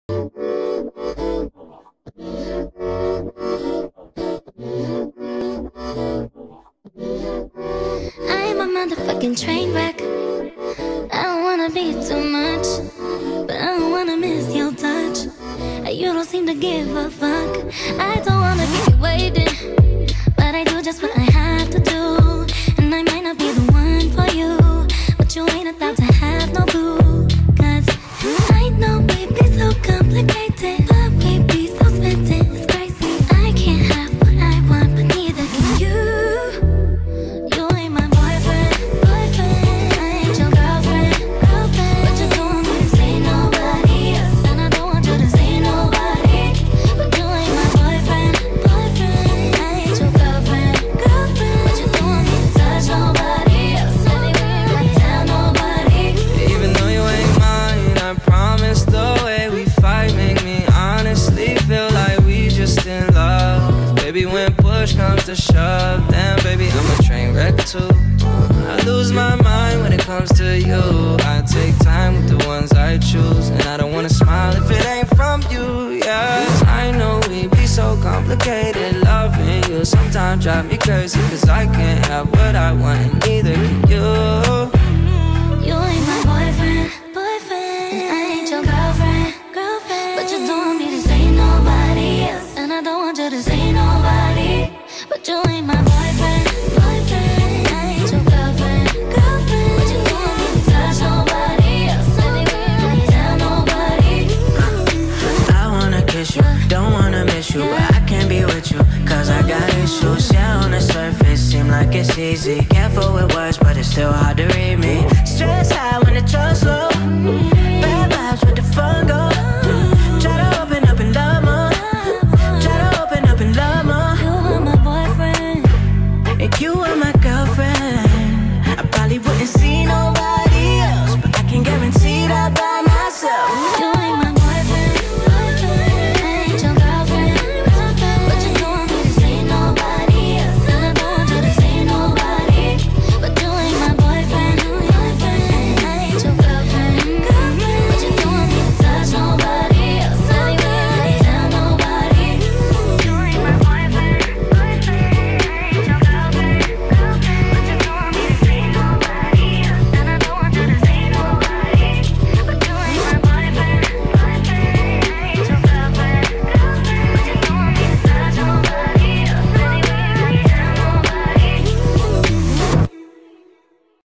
I'm a motherfucking train wreck. I don't wanna be too much, but I don't wanna miss your touch. You don't seem to give a fuck. I don't wanna keep you waiting, but I do just what I have to do. And I might not be the one for you, but you ain't about to have no clue. Cause I know we be so complicated, but we be so spending, it's crazy. I can't have what I want, but neither can you. You ain't my boyfriend, boyfriend. I ain't your girlfriend, girlfriend. But you don't want me to say nobody else, and I don't want you to say nobody. But you ain't my boyfriend, boyfriend. I ain't your girlfriend, girlfriend. But you don't want me to touch nobody else, anywhere, tell nobody. Even though you ain't mine, I promise the way we fight make me honestly feel like we just in love. 'Cause baby, when push comes to shove, then baby, I'm a train wreck too. I lose my mind when it comes to you. I take time with the ones I choose, and I don't wanna smile if it ain't from you, yeah. I know we be so complicated, loving you sometimes drive me crazy. 'Cause I can't have what I want, and neither can you. You ain't my boyfriend, boyfriend. I ain't your girlfriend, girlfriend. But you don't want me to say nobody else, and I don't want you to say nobody. But you ain't my boyfriend, boyfriend. I ain't your girlfriend, girlfriend. But you don't want me to touch nobody else, anywhere, tell nobody. I wanna kiss you, don't wanna miss you, but I can't be with you, 'cause I got issues. Yeah, on the surface, seem like it's easy. Careful with words, but it's still hard